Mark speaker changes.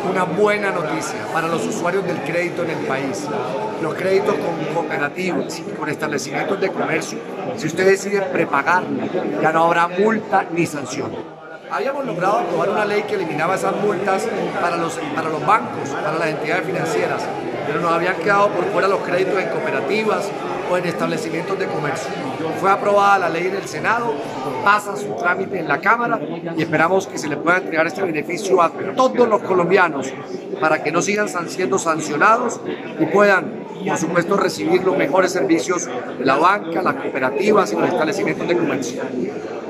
Speaker 1: una buena noticia para los usuarios del crédito en el país. Los créditos con cooperativas y con establecimientos de comercio, si usted decide prepagar, ya no habrá multa ni sanción. Habíamos logrado aprobar una ley que eliminaba esas multas para los bancos, para las entidades financieras, pero nos habían quedado por fuera los créditos en cooperativas o en establecimientos de comercio. Fue aprobada la ley en el Senado, pasa su trámite en la Cámara y esperamos que se le pueda entregar este beneficio a todos los colombianos para que no sigan siendo sancionados y puedan, por supuesto, recibir los mejores servicios de la banca, las cooperativas y los establecimientos de comercio.